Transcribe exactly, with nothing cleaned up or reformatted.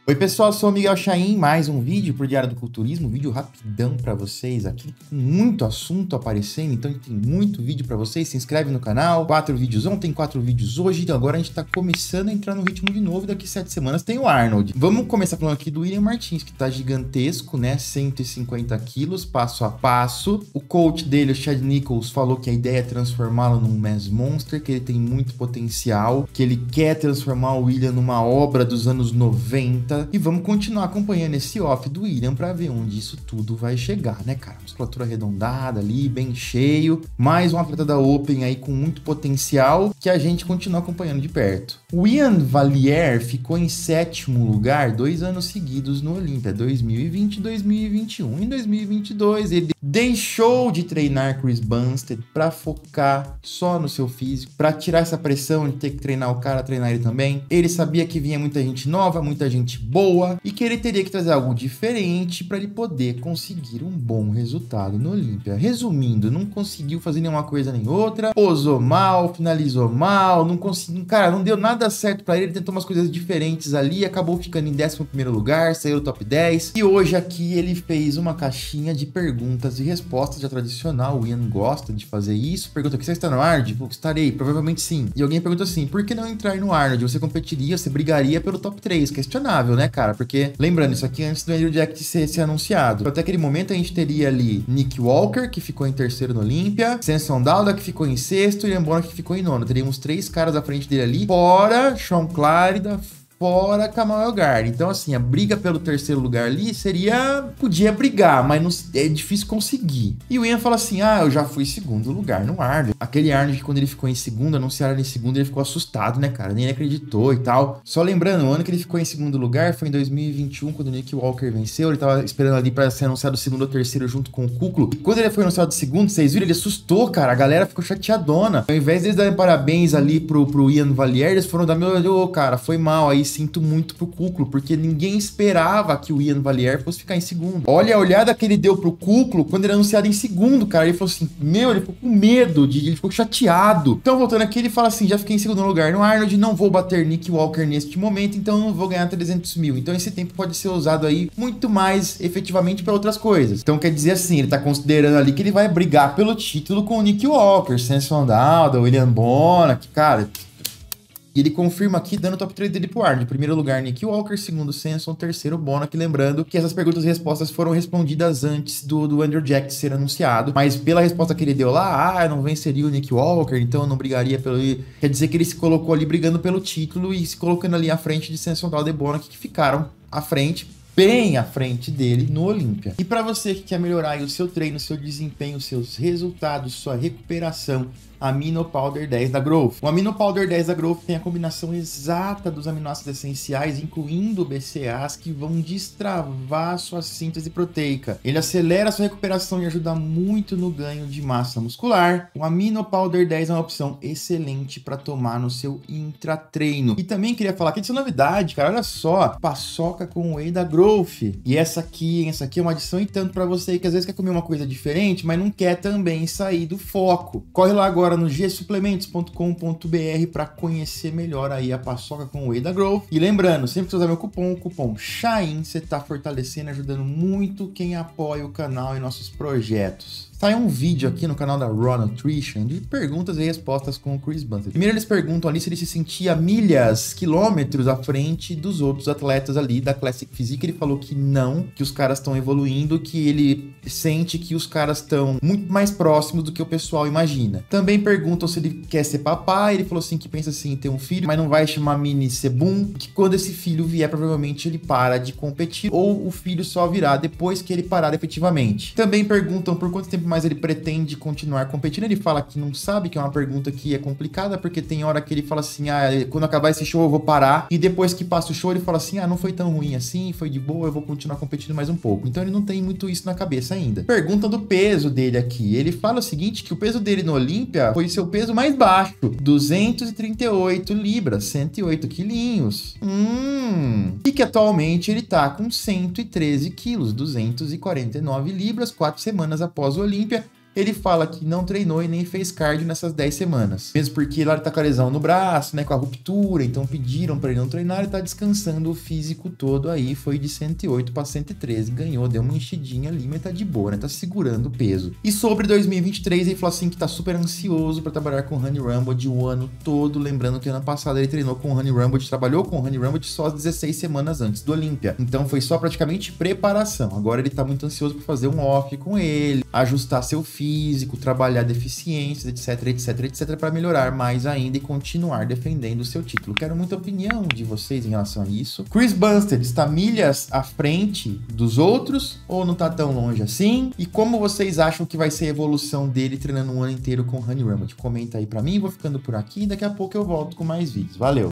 Oi pessoal, sou o Miguel Chaim, mais um vídeo pro Diário do Culturismo, um vídeo rapidão pra vocês aqui, com muito assunto aparecendo, então tem muito vídeo pra vocês, se inscreve no canal, quatro vídeos ontem, quatro vídeos hoje, então agora a gente tá começando a entrar no ritmo de novo, daqui sete semanas tem o Arnold. Vamos começar falando aqui do William Martins, que tá gigantesco, né, cento e cinquenta quilos, passo a passo. O coach dele, o Chad Nichols, falou que a ideia é transformá-lo num mass monster, que ele tem muito potencial, que ele quer transformar o William numa obra dos anos noventa. E vamos continuar acompanhando esse off do William para ver onde isso tudo vai chegar, né, cara? Musculatura arredondada ali, bem cheio. Mais um atleta da Open aí com muito potencial que a gente continua acompanhando de perto. O Ian Valliere ficou em sétimo lugar dois anos seguidos no Olímpia, dois mil e vinte e dois mil e vinte e um. Em dois mil e vinte e dois, ele deixou de treinar Chris Bumstead para focar só no seu físico, para tirar essa pressão de ter que treinar o cara, treinar ele também. Ele sabia que vinha muita gente nova, muita gente boa e que ele teria que trazer algo diferente para ele poder conseguir um bom resultado no Olímpia. Resumindo, não conseguiu fazer nenhuma coisa nem outra, posou mal, finalizou mal, não conseguiu, cara, não deu nada certo para ele, ele tentou umas coisas diferentes ali, acabou ficando em décimo primeiro lugar, saiu do top dez e hoje aqui ele fez uma caixinha de perguntas e respostas já tradicional. O Ian gosta de fazer isso. Pergunta aqui, você está no Arnold? Pô, estarei, provavelmente sim. E alguém pergunta assim, por que não entrar no Arnold? Você competiria, você brigaria pelo top três? Questionável, né, cara? Porque, lembrando, isso aqui antes do Andrew Jack ser, ser anunciado. Até aquele momento a gente teria ali Nick Walker, que ficou em terceiro no Olímpia, Samson Dauda, que ficou em sexto, e Ian Bonner, que ficou em nono. Teríamos três caras à frente dele ali, fora Sean Clarida, fora Kamal Elgar. Então, assim, a briga pelo terceiro lugar ali seria... Podia brigar, mas não, é difícil conseguir. E o Ian fala assim, ah, eu já fui segundo lugar no Arnold. Aquele Arnold que quando ele ficou em segundo, anunciaram ele em segundo, ele ficou assustado, né, cara? Nem ele acreditou e tal. Só lembrando, o ano que ele ficou em segundo lugar foi em dois mil e vinte e um, quando o Nick Walker venceu. Ele tava esperando ali pra ser anunciado o segundo ou terceiro junto com o Kuklo. E quando ele foi anunciado o segundo, vocês viram? Ele assustou, cara. A galera ficou chateadona. Ao invés deles darem parabéns ali pro, pro Ian Valliere, eles foram dar meu... Ô, oh, cara, foi mal aí. Sinto muito pro Kuklo, porque ninguém esperava que o Ian Valliere fosse ficar em segundo. Olha a olhada que ele deu pro Kuklo quando ele é anunciado em segundo, cara. Ele falou assim, meu, ele ficou com medo, de, ele ficou chateado. Então, voltando aqui, ele fala assim, já fiquei em segundo lugar no Arnold, não vou bater Nick Walker neste momento, então não vou ganhar trezentos mil. Então, esse tempo pode ser usado aí muito mais efetivamente para outras coisas. Então, quer dizer assim, ele tá considerando ali que ele vai brigar pelo título com o Nick Walker, Samson Dauda, William Bonner, que, cara... E ele confirma aqui, dando o top três dele pro Arnold. Primeiro lugar, Nick Walker. Segundo, Samson. Terceiro, Bonac. Lembrando que essas perguntas e respostas foram respondidas antes do, do Andrew Jack ser anunciado. Mas pela resposta que ele deu lá, ah, eu não venceria o Nick Walker, então eu não brigaria pelo... Quer dizer que ele se colocou ali brigando pelo título e se colocando ali à frente de Samson Dauda e Bonac, que ficaram à frente, bem à frente dele no Olímpia. E para você que quer melhorar aí o seu treino, seu desempenho, seus resultados, sua recuperação, Amino Powder dez da Growth. O Amino Powder dez da Growth tem a combinação exata dos aminoácidos essenciais, incluindo B C A As, que vão destravar sua síntese proteica. Ele acelera a sua recuperação e ajuda muito no ganho de massa muscular. O Amino Powder dez é uma opção excelente para tomar no seu intratreino. E também queria falar aqui dessa novidade, cara, olha só, paçoca com whey da Growth. E essa aqui, essa aqui é uma adição e tanto para você que às vezes quer comer uma coisa diferente, mas não quer também sair do foco. Corre lá agora no g suplementos ponto com ponto b r para conhecer melhor aí a paçoca com whey da Growth. E lembrando, sempre que você usar meu cupom, o cupom Chaim, você tá fortalecendo, ajudando muito quem apoia o canal e nossos projetos. Saiu um vídeo aqui no canal da Raw Nutrition de perguntas e respostas com o Chris Bumstead. Primeiro eles perguntam ali se ele se sentia milhas, quilômetros à frente dos outros atletas ali da Classic Physique. Ele falou que não, que os caras estão evoluindo, que ele sente que os caras estão muito mais próximos do que o pessoal imagina. Também perguntam se ele quer ser papai. Ele falou assim que pensa assim em ter um filho, mas não vai chamar Mini Sebum, que quando esse filho vier, provavelmente ele para de competir ou o filho só virá depois que ele parar efetivamente. Também perguntam por quanto tempo mais ele pretende continuar competindo. Ele fala que não sabe, que é uma pergunta que é complicada, porque tem hora que ele fala assim, ah, quando acabar esse show eu vou parar, e depois que passa o show ele fala assim, ah, não foi tão ruim assim, foi de boa, eu vou continuar competindo mais um pouco. Então ele não tem muito isso na cabeça ainda. Perguntam do peso dele aqui. Ele fala o seguinte, que o peso dele no Olímpia foi seu peso mais baixo, duzentos e trinta e oito libras, cento e oito quilinhos. Hum... E que atualmente ele tá com cento e treze quilos, duzentos e quarenta e nove libras, quatro semanas após o Olímpia. ele fala que não treinou e nem fez cardio nessas dez semanas. Mesmo porque lá ele tá com a lesão no braço, né, com a ruptura, então pediram para ele não treinar, ele tá descansando o físico todo aí, foi de cento e oito para cento e treze, ganhou, deu uma enchidinha ali, mas tá de boa, né, tá segurando o peso. E sobre dois mil e vinte e três, ele falou assim que tá super ansioso para trabalhar com o Honey Rambo o ano todo, lembrando que ano passado ele treinou com o Honey Rambo, trabalhou com o Honey Rambo só as dezesseis semanas antes do Olímpia, então foi só praticamente preparação. Agora ele tá muito ansioso para fazer um off com ele, ajustar seu físico, trabalhar deficiências, etc, etc, etc, para melhorar mais ainda e continuar defendendo o seu título. Quero muita opinião de vocês em relação a isso. Chris Bumstead está milhas à frente dos outros ou não tá tão longe assim? E como vocês acham que vai ser a evolução dele treinando um ano inteiro com o Honey Rambo? Comenta aí para mim, vou ficando por aqui e daqui a pouco eu volto com mais vídeos. Valeu!